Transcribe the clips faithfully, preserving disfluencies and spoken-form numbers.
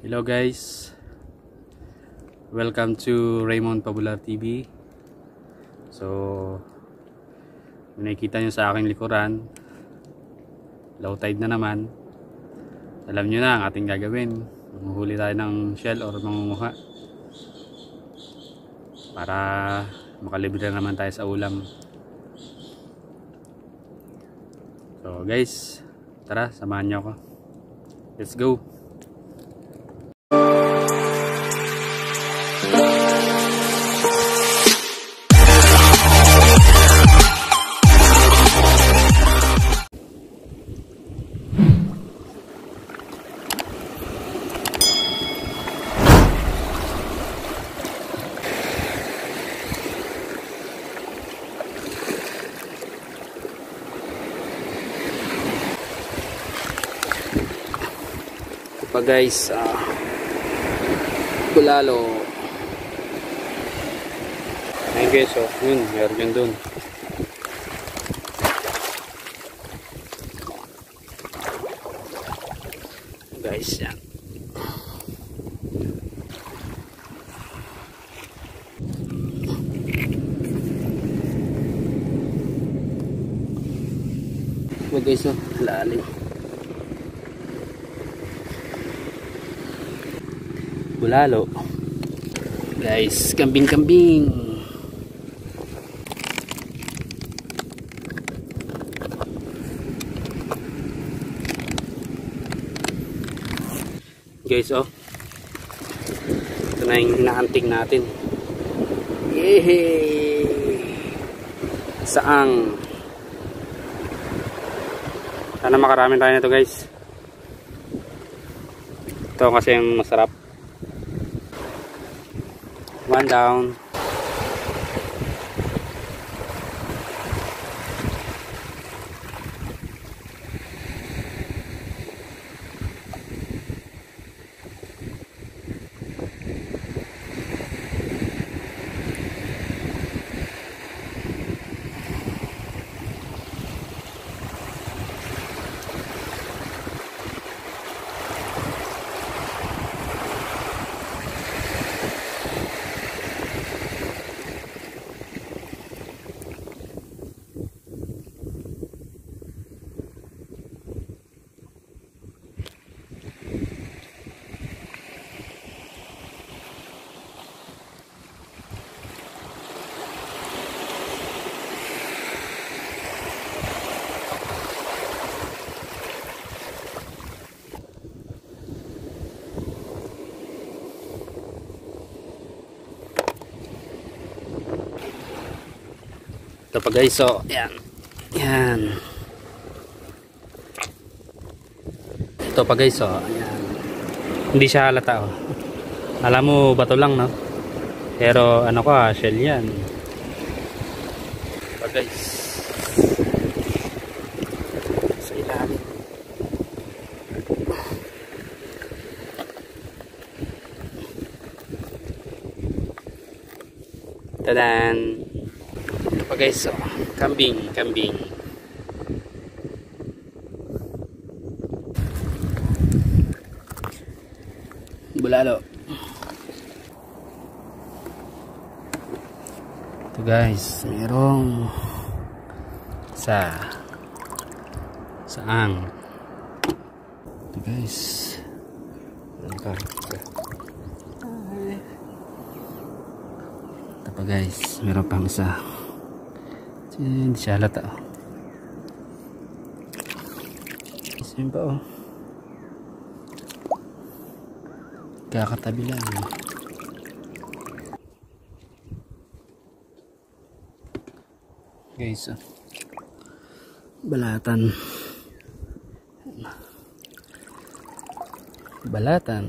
Hello guys, welcome to Raymond Pabular T V. So, nakikita nyo sa aking likuran, low tide na naman. Alam nyo na ang ating gagawin, manguhuli tayo ng shell or mangunguha para makalibre naman tayo sa ulam. So guys, tara, samahan nyo ako. Let's go! Pa guys, uh, bulalo. Ayun guys, oh, yun, meron yun dun. Guys, yan. So guys, oh, lalim. Bulalo guys, kambing-kambing. Guys, oh, ito na yung hinahunting natin. Yehey! Saang. Sana makarami tayo nito guys. Ito kasi yung masarap. One down. Ito pa guys, so yan, yan. Ito pa guys, so yan. Hindi siya halata, oh. Alam mo, bato lang, no? Pero ano ka, shell yan. Ito pa guys, sa ilalim. Tadan! Pa guys, so kambing, kambing. Bulalo. Ito guys, mayroong sa saang. Ito guys. Ito pa guys, mayroong pang isa. Hindi siya halata, oh. Isin pa, oh. Kakatabi lang, oh. Guys, oh. Balatan. Balatan.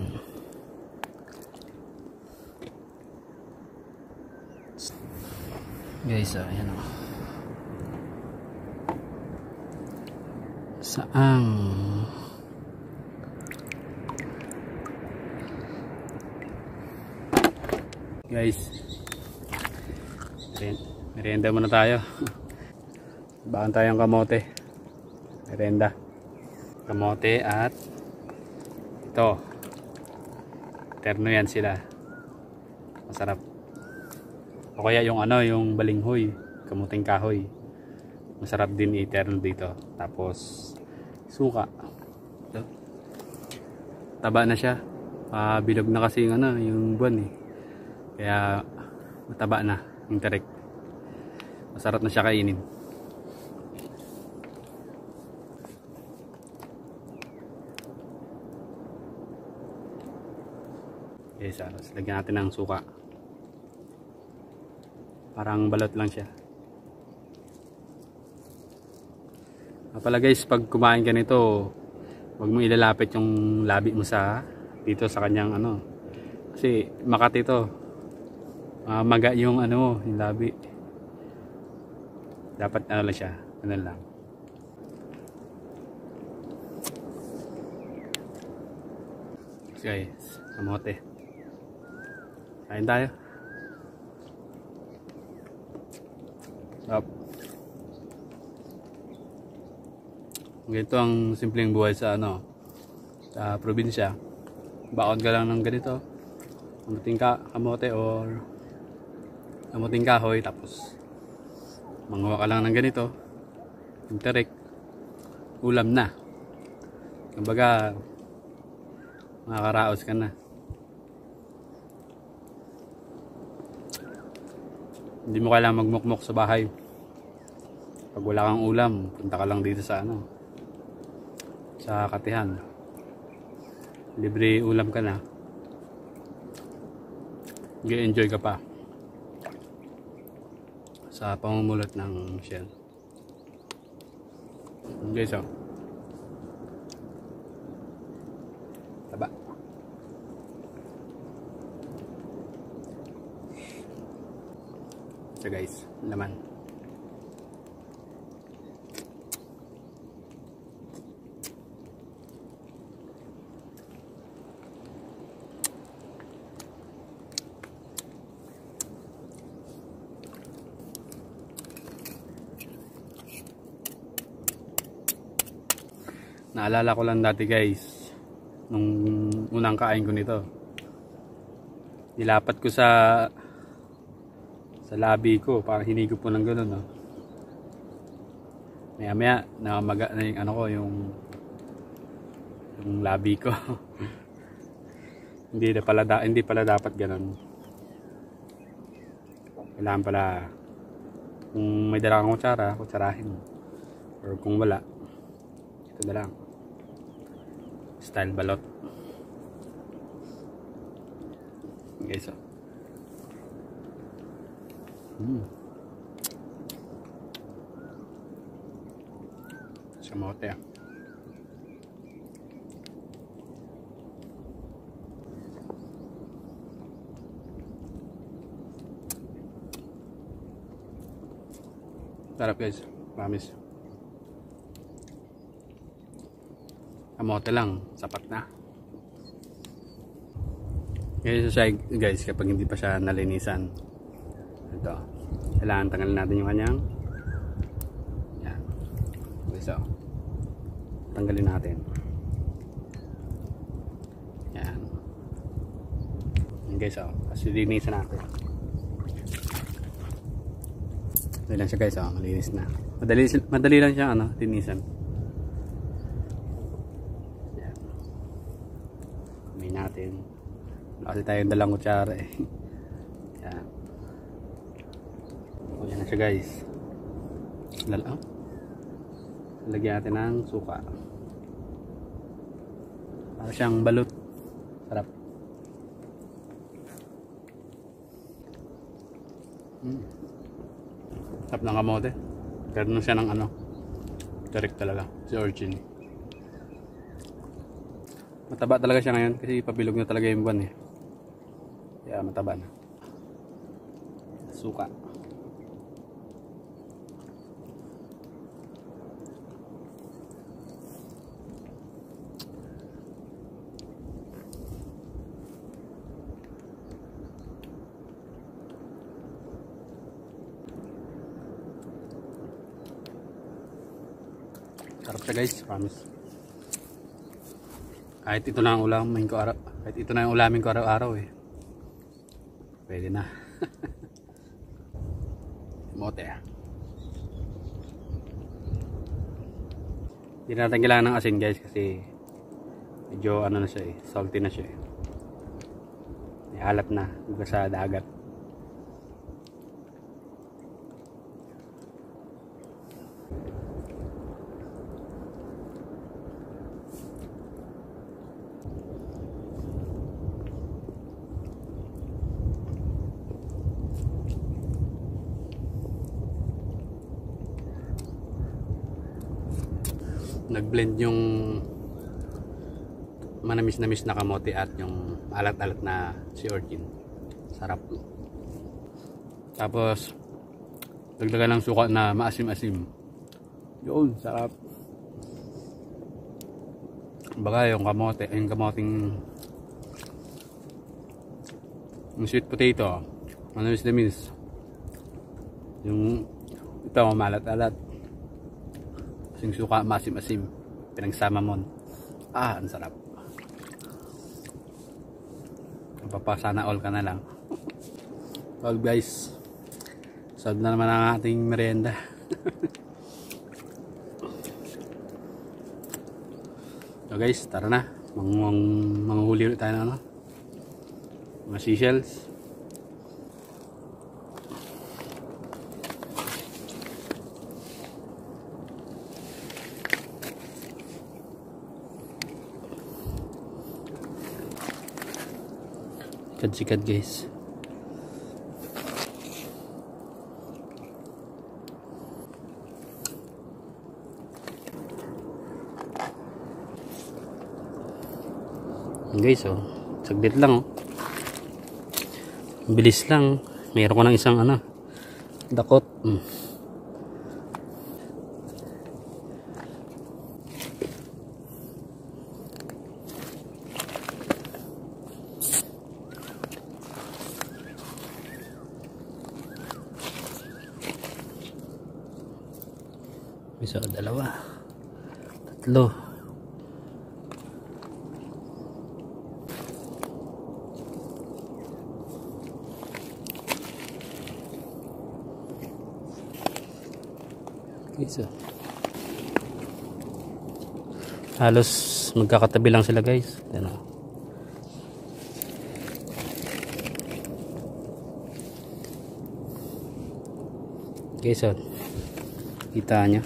Guys, oh, ayan, oh. Saang. Guys, merienda muna tayo. Baan tayong kamote. Merienda. Kamote at ito. Terno yan sila. Masarap. O kaya yung ano, yung balinghoy, kamuting kahoy. Masarap din i-terno dito. Tapos suka. Taba na siya. Uh, bilog na kasi yung ano, yung buwan eh. Kaya mataba na yung tarik. Masarap na siya kainin. Okay, so, lagyan natin ng suka. Parang balot lang siya. Pala guys, pag kumain ka nito, huwag mo ilalapit yung labi mo sa dito sa kanyang ano. Kasi makat ito. Uh, maga yung ano mo, yung labi. Dapat ano lang siya, ano lang. Guys, kamote. Kain tayo. Up. Ganito ang simpleng buhay sa ano, sa probinsya. Baon ka lang ng ganito, kamuting ka, kamote or kamuting kahoy, tapos manguha ka lang ng ganito, yung tarik, ulam na. Kumbaga makakaraos ka na. Hindi mo kailangan magmukmok sa bahay. Pag wala kang ulam, punta ka lang dito sa ano, sa Katihan. Libre ulam ka na. Nag-enjoy ka pa sa pamumulot ng shell. Okay, so taba. So guys, laman. Naalala ko lang dati guys, nung unang kain ko nito, nilapat ko sa sa labi ko, parang hinigop ko ng gano'n, no? Maya maya nakamaga na yung ano ko, yung yung labi ko. hindi na pala da, hindi pala dapat gano'n. Kailangan pala, kung may dala kang kutsara, kutsarahin, or kung wala, ito na lang, style balot. Okay, so hmm. Samote ah. Sarap guys, promise. Kamote lang, sapat na. Ngayon siya guys, kapag hindi pa siya nalinisan, ito, kailangan tanggalin natin yung kanyang yan. So, tanggalin natin yan. Yan guys, oh, kasi linisan natin. Ito lang siya guys, oh, malinis na. Madali, madali lang siya ano, linisan. Yan. Kamay natin. Kasi tayong dalang kutsara eh. Yan. O yan na siya guys. Lalaw. Lagyan natin ng suka. Para siyang balut. Sarap. Hmm. Sarap ng kamote. Pero siya ng ano, direct talaga. Si Origin. Mataba talaga siya ngayon kasi pabilog na talaga yung buwan eh. Kaya mataba na. Suka. Sarap siya guys, promise. Kahit ito na ang ulam, main ko arap. Kahit ito na yung ulamin ko araw-araw eh. Pwede na. Mote ah. Hindi natin kailangan ng asin guys kasi medyo ano na siya eh, salty na siya eh. May alat na, diba sa dagat. Nag-blend yung manamis-namis na kamote at yung alat-alat na sea urchin. Sarap. Tapos dagdagan ng suka na maasim-asim. Yun, sarap. Baga yung kamote, yung kamoting yung sweet potato, manamis-namis. Yung ito, malat-alat. Yung suka, masim-asim, pinagsama mo. Ah, ang sarap. Papasana all ka na lang. Well guys, solve na naman ang ating merienda. So guys, tara na. Mang manghuli ulit tayo ng ano, mga seashells. Sikat-sikat guys. Guys oh, saglit lang oh. Bilis lang. Mayroon ko ng isang ano, dakot. Hmm. Isa, dalawa, tatlo. Isa. Halos magkakatabi lang sila guys. Yan o. Okay, so kita nyo.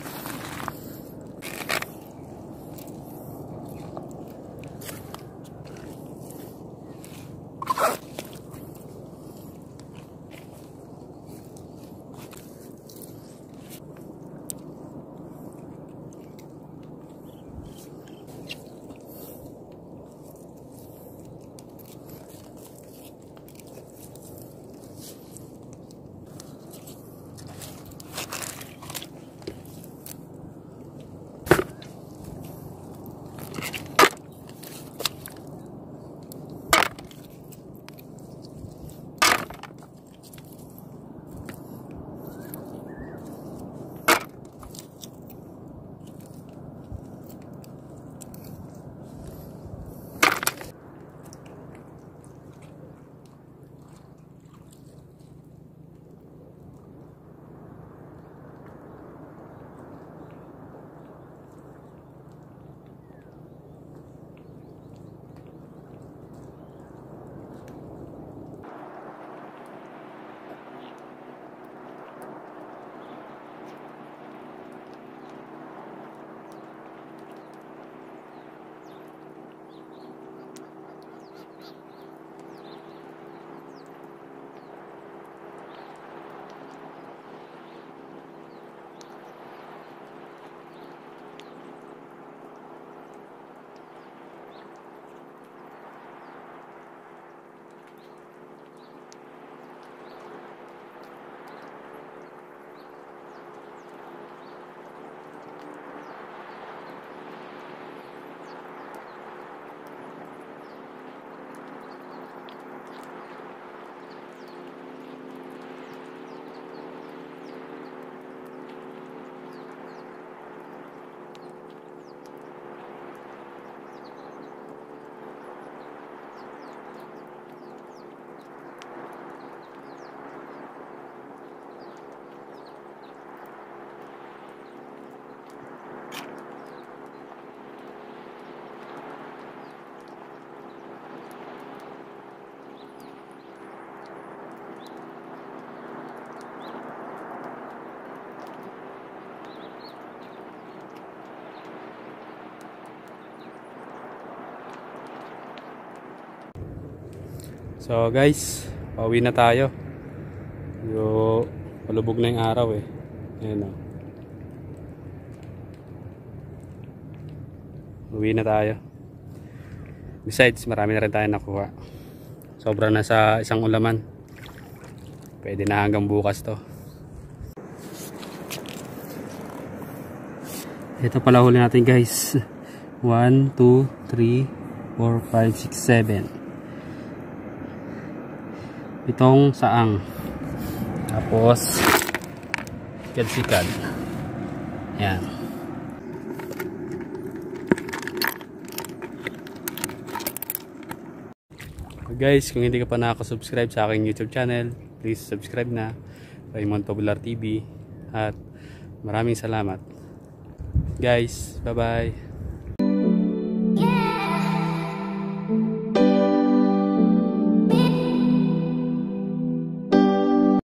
So guys, pauwi na tayo. Yo, palubog na yung araw eh. Ayan o. Uwi na tayo. Besides, marami na rin tayo nakuha. Sobra na sa isang ulaman. Pwede na hanggang bukas to. Ito pala huli natin guys. one, two, three, four, five, six, seven. Pitong saang. Tapos sikad-sikad. Yan. Guys, kung hindi ka pa nakaka-subscribe sa aking YouTube channel, please subscribe na. Raymond Popular T V. At maraming salamat. Guys, bye bye.